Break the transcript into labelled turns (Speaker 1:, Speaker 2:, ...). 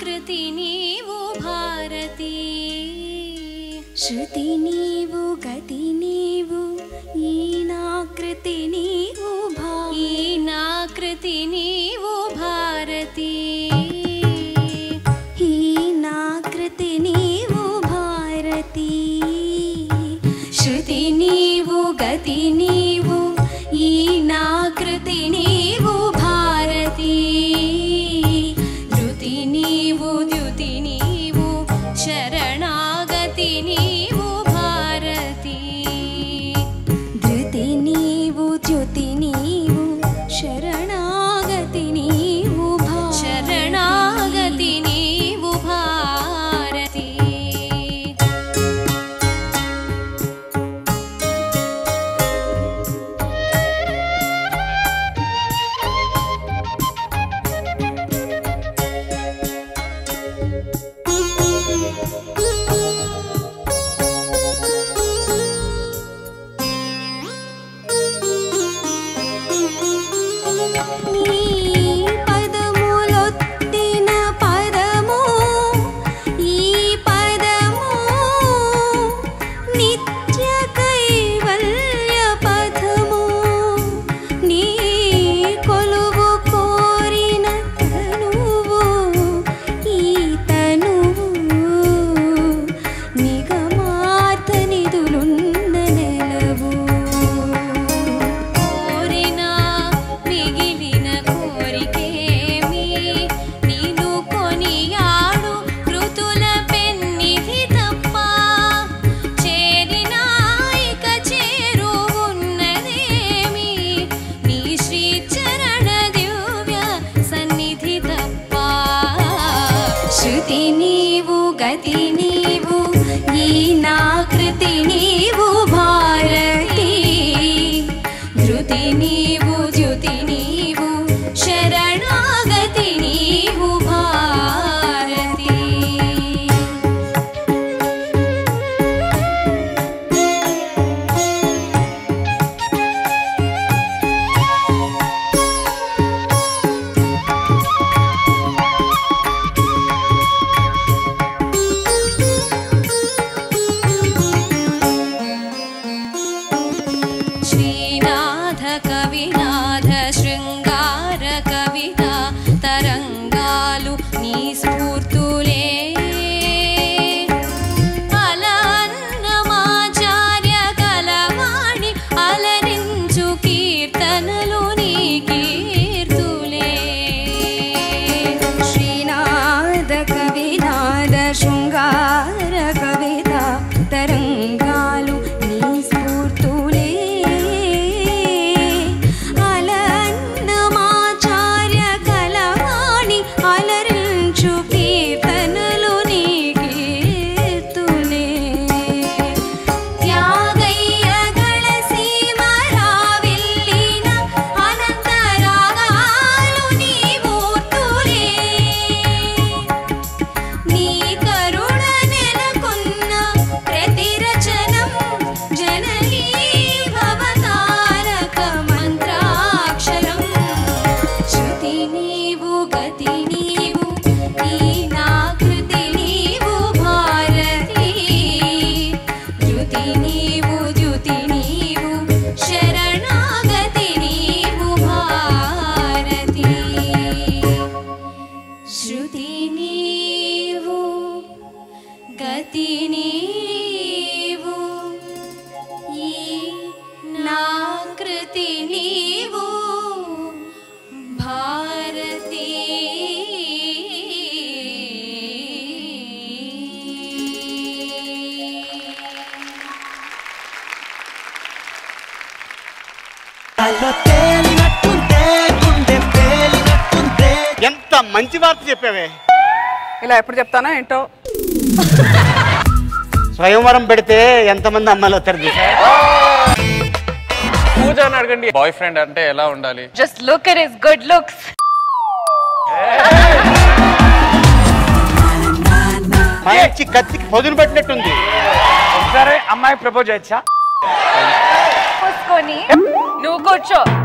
Speaker 1: నాకృతి నీవు భారతి
Speaker 2: శృతి నీవు గతి నీవు ఈ నాకృతి నీవు
Speaker 1: ఈ నాకృతి నీవు భారతి
Speaker 2: ఈ నాకృతి నీవు భారతి శృతి నీవు గతి నీవు ఈ నాకృతి నీవు భారతి
Speaker 1: ధృతి నీవు ద్యుతి నీవు శరణాగతి నీవు భారతి
Speaker 2: ధృతి నీవు జ్యోతి నీవు శరణాగతి నీవు
Speaker 1: శరణాగతి నీవు భారతి
Speaker 2: శృతి నీవు గతి నీవు ఈ నాకృతి నీవు భారతి ధృతి నీవు జ్యోతి నీవు శరణాగతి నీవు భారతి
Speaker 1: కవినాథ శృంగార కవిత తరంగాలు నీ స్ఫూర్తులే అలన్నమాచార్య కలవాణి అలరించు కీర్తనలు నీ కీర్తులే
Speaker 2: శ్రీనాథ కవినాథ శృంగార కవిత తరంగాలు నీ స్ఫూర్తులే
Speaker 3: ఎంత మంచి వార్త చెప్పావే.
Speaker 4: ఇలా ఎప్పుడు చెప్తానో ఏంటో.
Speaker 3: స్వయంవరం పెడితే ఎంతమంది అమ్మాయిలు వస్తారు
Speaker 5: పూజ అని అడగండి. బాయ్ ఫ్రెండ్ అంటే ఎలా ఉండాలి?
Speaker 1: Just look at his good looks.
Speaker 3: మంచి కత్తికి పొదులు పెట్టినట్టుంది.
Speaker 4: ఒకసారి అమ్మాయి ప్రపోజ్ చేయొచ్చా?
Speaker 1: నువ్వు కూర్చో.